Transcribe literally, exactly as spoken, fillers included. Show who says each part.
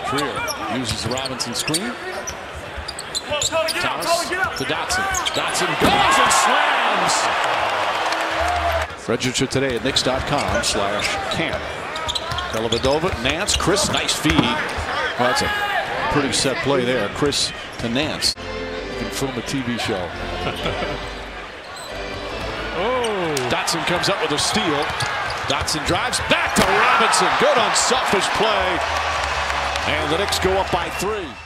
Speaker 1: Trier uses the Robinson screen. Thomas to Dotson. Dotson goes and slams. Register today at Knicks dot com slash camp. Dellavedova, Nance, Chris, nice feed. Well, that's a pretty set play there. Chris to Nance. You can film a T V show. Oh. Dotson comes up with a steal. Dotson drives back to Robinson. Good unselfish play. And the Knicks go up by three.